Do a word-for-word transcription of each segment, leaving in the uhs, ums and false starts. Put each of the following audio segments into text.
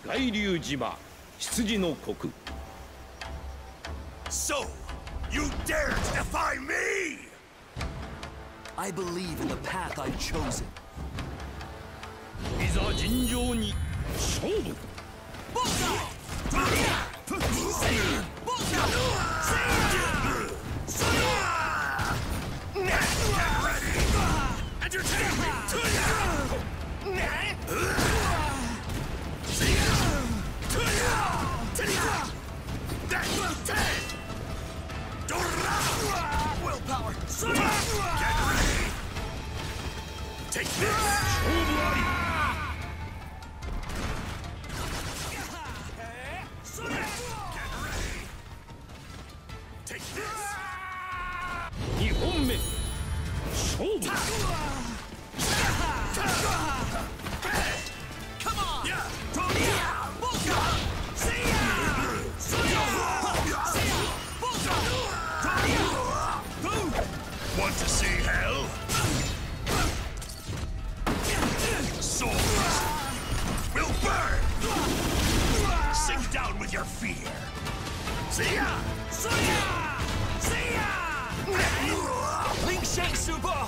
海流島羊の国 So, you dare to defy me! I believe in the path I've chosen. いざ尋常に勝負 Entertain me! Willpower! Get ready! Take this! Get ready! Take this! にほんめ勝負 Come on! Want to see hell? Swords will burn! Sink down with your fear! See ya! Link Shake Subo!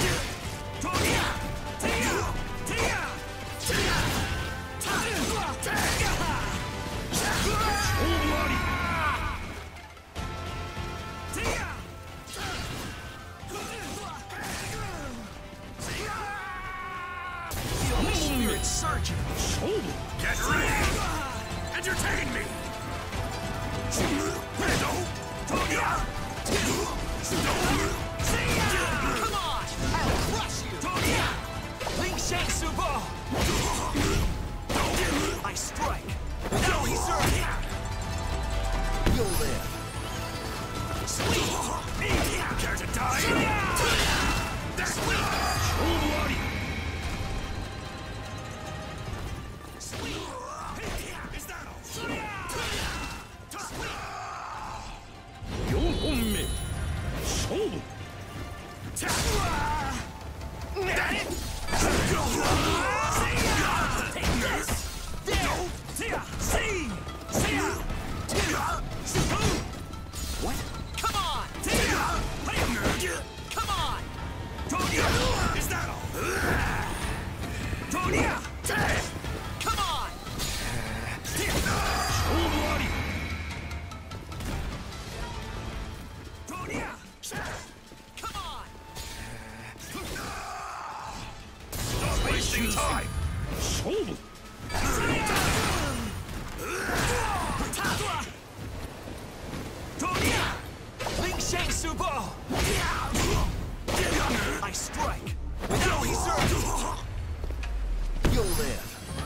Surgeon! Get ready! Entertain me! Come on! I'll crush you! Link Shake Subo! I strike! Now he's serving! You'll live! Care to die? That's Is that all? よんほんめ勝負 What? Come on! Come on! Is that all? Come on! 勝負あり Come on! Not wasting time! 勝負 Link Shake Subo! I strike! Now he's serving! You'll live!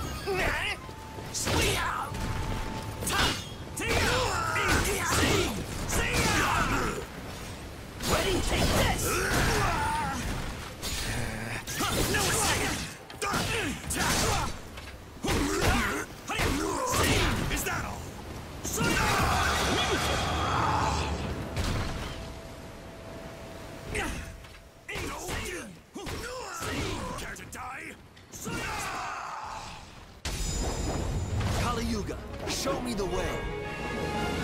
Ready? Take this! No second! Is that all? Care to die? Kali Yuga, show me the way!